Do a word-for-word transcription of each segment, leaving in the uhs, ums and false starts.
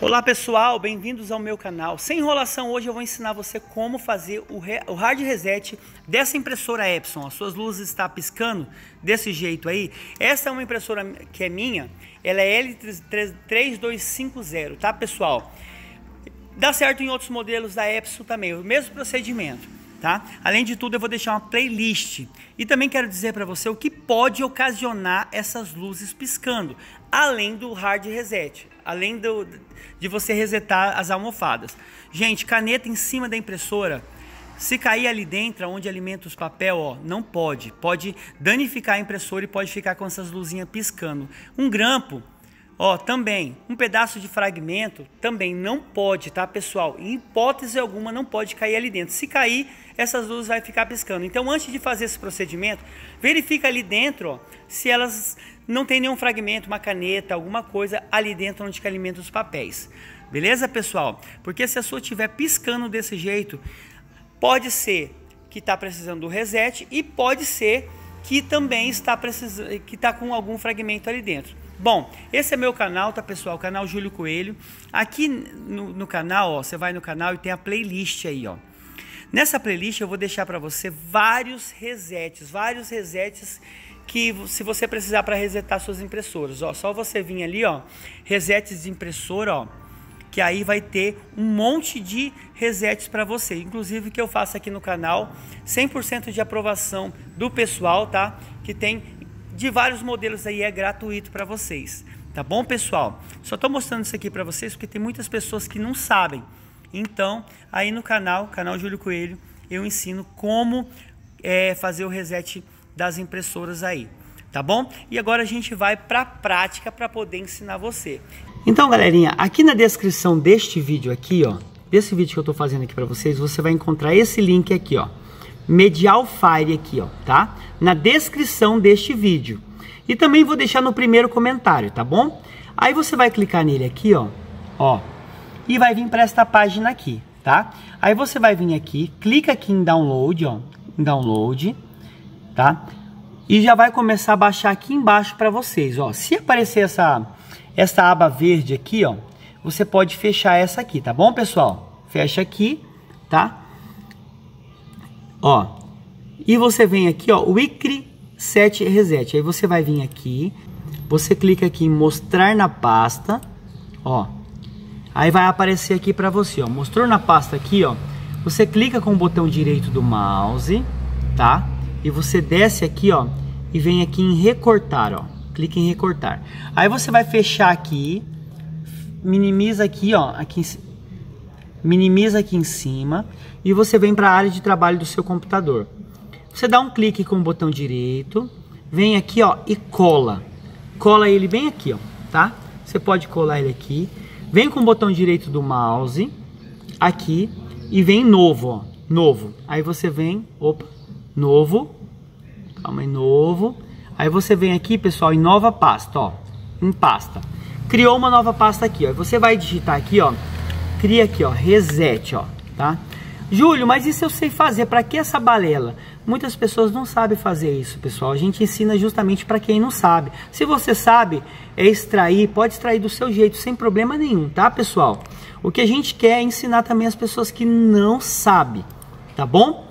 Olá pessoal, bem-vindos ao meu canal. Sem enrolação, hoje eu vou ensinar você como fazer o, re... o hard reset dessa impressora Epson. As suas luzes estão piscando desse jeito aí. Essa é uma impressora que é minha, ela é L três dois cinco zero, tá pessoal? Dá certo em outros modelos da Epson também, o mesmo procedimento, tá? Além de tudo, eu vou deixar uma playlist. E também quero dizer para você o que pode ocasionar essas luzes piscando, além do hard reset. Além do, de você resetar as almofadas. Gente, caneta em cima da impressora, se cair ali dentro, onde alimenta os papel, ó, não pode. Pode danificar a impressora e pode ficar com essas luzinhas piscando. Um grampo, ó, também. Um pedaço de fragmento, também não pode, tá, pessoal? Em hipótese alguma, não pode cair ali dentro. Se cair, essas luzes vai ficar piscando. Então, antes de fazer esse procedimento, verifica ali dentro, ó, se elas não tem nenhum fragmento, uma caneta, alguma coisa ali dentro onde que alimenta os papéis. Beleza, pessoal? Porque se a sua estiver piscando desse jeito, pode ser que está precisando do reset e pode ser que também está precisando, que está com algum fragmento ali dentro. Bom, esse é meu canal, tá, pessoal? O canal Júlio Coelho. Aqui no, no canal, ó, você vai no canal e tem a playlist aí, ó. Nessa playlist eu vou deixar para você vários resets, vários resets que se você precisar para resetar suas impressoras, ó, só você vir ali, ó, resets de impressora, ó, que aí vai ter um monte de resets para você, inclusive que eu faço aqui no canal, cem por cento de aprovação do pessoal, tá? Que tem de vários modelos aí, é gratuito para vocês, tá bom, pessoal? Só tô mostrando isso aqui para vocês porque tem muitas pessoas que não sabem. Então, aí no canal, canal Júlio Coelho, eu ensino como é, fazer o reset das impressoras aí, tá bom? E agora a gente vai para a prática para poder ensinar você. Então, galerinha, aqui na descrição deste vídeo aqui, ó, desse vídeo que eu tô fazendo aqui para vocês, você vai encontrar esse link aqui, ó, Medial Fire aqui, ó, tá? Na descrição deste vídeo. E também vou deixar no primeiro comentário, tá bom? Aí você vai clicar nele aqui, ó, ó, e vai vir para esta página aqui, tá? Aí você vai vir aqui, clica aqui em download, ó, em download, tá? E já vai começar a baixar aqui embaixo para vocês, ó. Se aparecer essa essa aba verde aqui, ó, você pode fechar essa aqui, tá bom, pessoal? Fecha aqui, tá? Ó. E você vem aqui, ó, Weekly Set Reset. Aí você vai vir aqui, você clica aqui em mostrar na pasta, ó. Aí vai aparecer aqui para você, ó. Mostrou na pasta aqui, ó. Você clica com o botão direito do mouse, tá? E você desce aqui, ó, e vem aqui em recortar, ó. Clica em recortar. Aí você vai fechar aqui, minimiza aqui, ó, aqui em, minimiza aqui em cima e você vem para a área de trabalho do seu computador. Você dá um clique com o botão direito, vem aqui, ó, e cola. Cola ele bem aqui, ó, tá? Você pode colar ele aqui. Vem com o botão direito do mouse aqui e vem novo, ó, novo. Aí você vem, opa, novo, calma aí, novo. Aí você vem aqui, pessoal, em nova pasta, ó, em pasta. Criou uma nova pasta aqui, ó. Você vai digitar aqui, ó, cria aqui, ó, reset, ó, tá? Júlio, mas isso eu sei fazer, para que essa balela? Muitas pessoas não sabem fazer isso, pessoal. A gente ensina justamente para quem não sabe. Se você sabe, é extrair, pode extrair do seu jeito, sem problema nenhum, tá, pessoal? O que a gente quer é ensinar também as pessoas que não sabem, tá bom?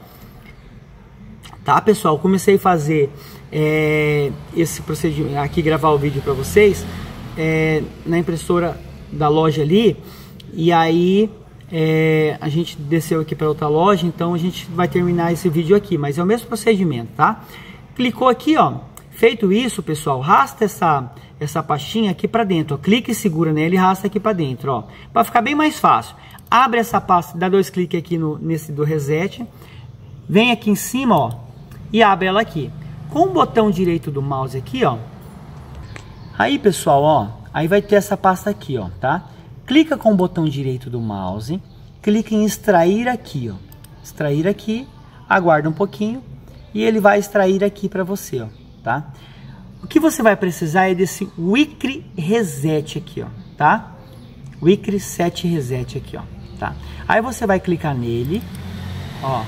Tá, pessoal, comecei a fazer é, esse procedimento aqui, gravar o vídeo para vocês é, na impressora da loja ali, e aí é, a gente desceu aqui para outra loja, então a gente vai terminar esse vídeo aqui, mas é o mesmo procedimento, tá? Clicou aqui, ó, feito isso, pessoal, arrasta essa, essa pastinha aqui para dentro, ó, clica e segura nele e arrasta aqui para dentro, ó, para ficar bem mais fácil. Abre essa pasta, dá dois cliques aqui no, nesse do reset, vem aqui em cima, ó, e abre ela aqui. Com o botão direito do mouse aqui, ó. Aí, pessoal, ó, aí vai ter essa pasta aqui, ó, tá? Clica com o botão direito do mouse, clica em extrair aqui, ó. Extrair aqui, aguarda um pouquinho e ele vai extrair aqui para você, ó, tá? O que você vai precisar é desse Weekly Reset aqui, ó, tá? Weekly Set Reset aqui, ó, tá? Aí você vai clicar nele, ó.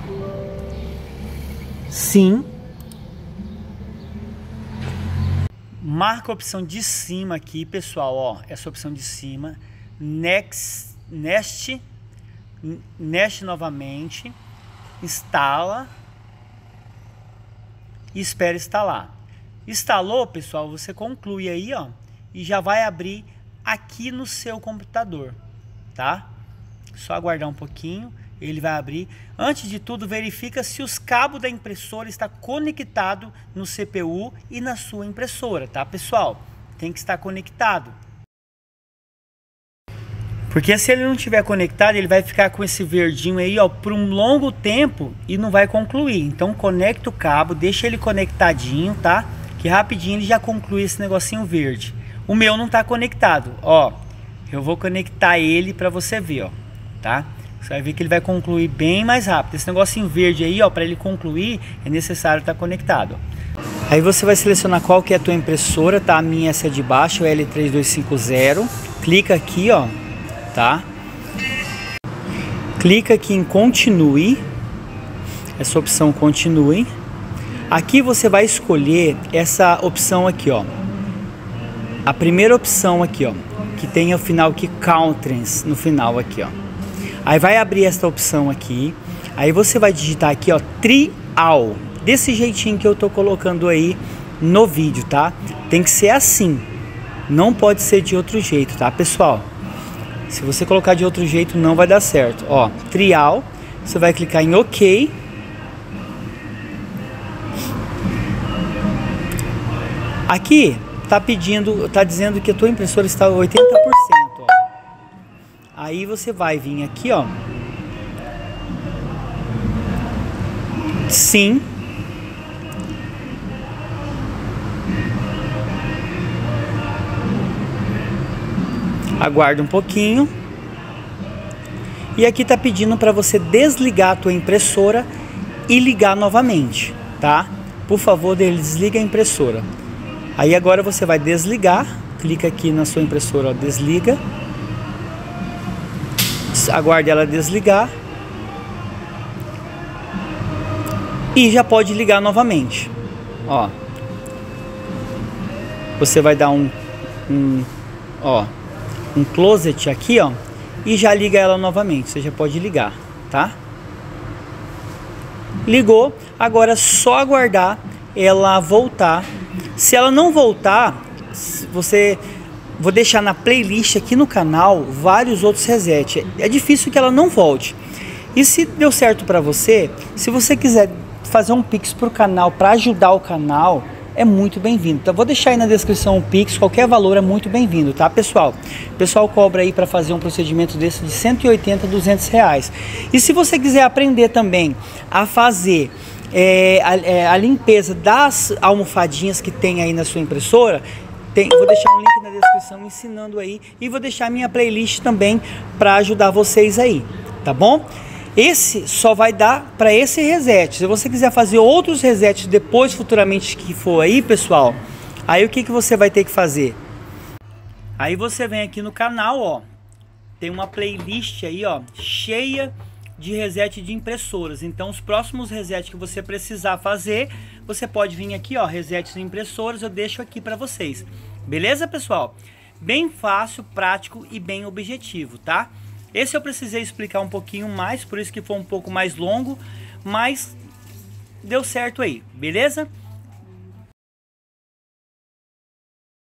Sim. Marca a opção de cima aqui, pessoal, ó, essa opção de cima. Next, Nest, Nest novamente, instala e espera instalar. Instalou, pessoal, você conclui aí, ó, e já vai abrir aqui no seu computador, tá? Só aguardar um pouquinho, ele vai abrir. Antes de tudo, verifica se os cabos da impressora estão conectados no C P U e na sua impressora, tá, pessoal? Tem que estar conectado. Porque se ele não estiver conectado, ele vai ficar com esse verdinho aí, ó, por um longo tempo e não vai concluir. Então conecta o cabo, deixa ele conectadinho, tá? Que rapidinho ele já conclui esse negocinho verde. O meu não tá conectado, ó. Eu vou conectar ele para você ver, ó, tá? Você vai ver que ele vai concluir bem mais rápido. Esse negocinho verde aí, ó, para ele concluir é necessário estar conectado. Aí você vai selecionar qual que é a tua impressora, tá? A minha essa é de baixo, o L três dois cinco zero. Clica aqui, ó, tá? Clica aqui em continue, essa opção continue. Aqui você vai escolher essa opção aqui, ó, a primeira opção aqui, ó, que tem o final aqui countries no final aqui, ó. Aí vai abrir esta opção aqui, aí você vai digitar aqui, ó, trial, desse jeitinho que eu tô colocando aí no vídeo, tá? Tem que ser assim, não pode ser de outro jeito, tá, pessoal? Se você colocar de outro jeito não vai dar certo. Ó, trial, você vai clicar em OK. Aqui tá pedindo, tá dizendo que a tua impressora está oitenta por cento, ó. Aí você vai vir aqui, ó. Sim. Aguarda um pouquinho. E aqui tá pedindo para você desligar a tua impressora e ligar novamente, tá? Por favor, desliga a impressora. Aí agora você vai desligar, clica aqui na sua impressora, ó, desliga. Aguarde ela desligar. E já pode ligar novamente. Ó. Você vai dar um, um ó, um closet aqui, ó, e já liga ela novamente. Você já pode ligar, tá? Ligou, agora é só aguardar ela voltar. Se ela não voltar, você vou deixar na playlist aqui no canal vários outros resets. É difícil que ela não volte. E se deu certo para você, se você quiser fazer um Pix pro canal para ajudar o canal, é muito bem-vindo. Então vou deixar aí na descrição o Pix, qualquer valor é muito bem-vindo, tá, pessoal? O pessoal cobra aí para fazer um procedimento desse de cento e oitenta, duzentos reais. E se você quiser aprender também a fazer é, a, é, a limpeza das almofadinhas que tem aí na sua impressora, tem, vou deixar um link na descrição ensinando aí, e vou deixar minha playlist também para ajudar vocês aí, tá bom? Esse só vai dar para esse reset. Se você quiser fazer outros resets depois, futuramente que for aí, pessoal, aí o que, que você vai ter que fazer? Aí você vem aqui no canal, ó, tem uma playlist aí, ó, cheia de reset de impressoras. Então os próximos resets que você precisar fazer, você pode vir aqui, ó, reset de impressoras, eu deixo aqui para vocês. Beleza, pessoal? Bem fácil, prático e bem objetivo, tá? Esse eu precisei explicar um pouquinho mais, por isso que foi um pouco mais longo, mas deu certo aí, beleza?